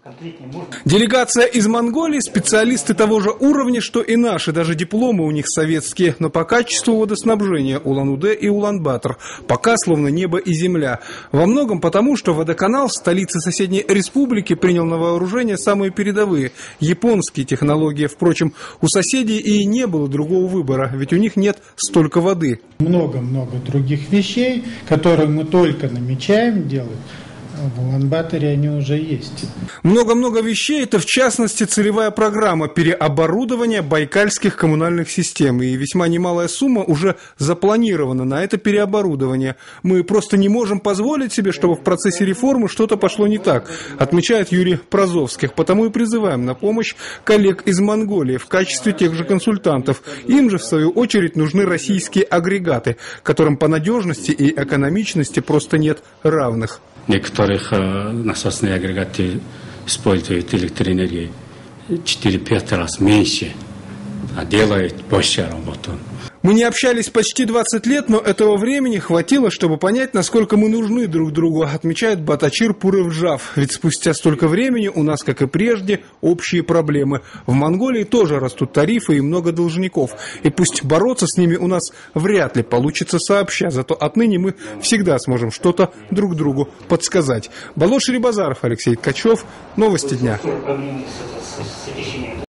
Делегация из Монголии, специалисты того же уровня, что и наши, даже дипломы у них советские, но по качеству водоснабжения Улан-Удэ и Улан-Батор пока словно небо и земля. Во многом потому, что водоканал в столице соседней республики принял на вооружение самые передовые японские технологии. Впрочем, у соседей и не было другого выбора, ведь у них нет столько воды. Много-много других вещей, которые мы только намечаем делать. В Улан-Баторе они уже есть. Много-много вещей – это, в частности, целевая программа переоборудования байкальских коммунальных систем. И весьма немалая сумма уже запланирована на это переоборудование. Мы просто не можем позволить себе, чтобы в процессе реформы что-то пошло не так, отмечает Юрий Прозовских. Потому и призываем на помощь коллег из Монголии в качестве тех же консультантов. Им же, в свою очередь, нужны российские агрегаты, которым по надежности и экономичности просто нет равных. Некоторых насосные агрегаты используют электроэнергию 4-5 раз меньше, а делают больше работу. Мы не общались почти 20 лет, но этого времени хватило, чтобы понять, насколько мы нужны друг другу, отмечает Батачир Пуревджав. Ведь спустя столько времени у нас, как и прежде, общие проблемы. В Монголии тоже растут тарифы и много должников. И пусть бороться с ними у нас вряд ли получится сообща, зато отныне мы всегда сможем что-то друг другу подсказать. Балош Рибазаров, Алексей Ткачев. Новости дня.